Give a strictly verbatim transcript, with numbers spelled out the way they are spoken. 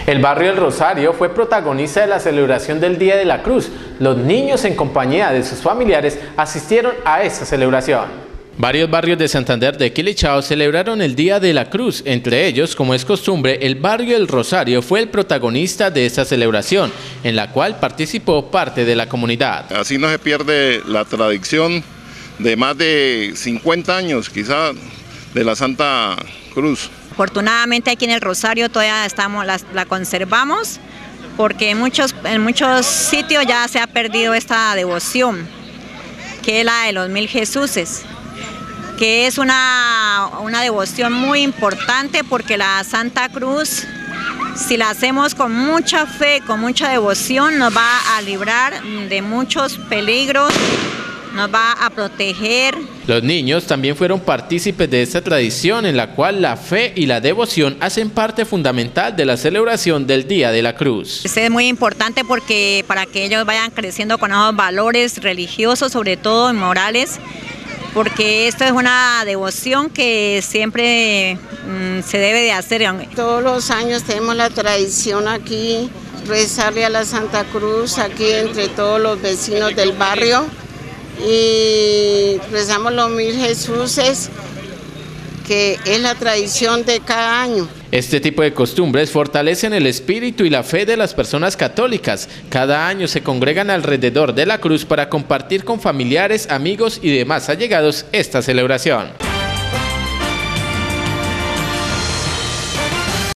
El barrio El Rosario fue protagonista de la celebración del Día de la Cruz. Los niños, en compañía de sus familiares, asistieron a esta celebración. Varios barrios de Santander de Quilichao celebraron el Día de la Cruz. Entre ellos, como es costumbre, el barrio El Rosario fue el protagonista de esta celebración, en la cual participó parte de la comunidad. Así no se pierde la tradición de más de cincuenta años, quizá, de la Santa Cruz. Afortunadamente aquí en El Rosario todavía estamos, la, la conservamos, porque en muchos, en muchos sitios ya se ha perdido esta devoción, que es la de los mil Jesuses, que es una, una devoción muy importante, porque la Santa Cruz, si la hacemos con mucha fe, con mucha devoción, nos va a librar de muchos peligros, nos va a proteger. Los niños también fueron partícipes de esta tradición, en la cual la fe y la devoción hacen parte fundamental de la celebración del Día de la Cruz. Esto es muy importante porque para que ellos vayan creciendo con esos valores religiosos, sobre todo y morales, porque esto es una devoción que siempre mmm, se debe de hacer. Todos los años tenemos la tradición aquí, rezarle a la Santa Cruz, aquí entre todos los vecinos del barrio, y rezamos los mil Jesuses, que es la tradición de cada año. Este tipo de costumbres fortalecen el espíritu y la fe de las personas católicas. Cada año se congregan alrededor de la cruz para compartir con familiares, amigos y demás allegados esta celebración.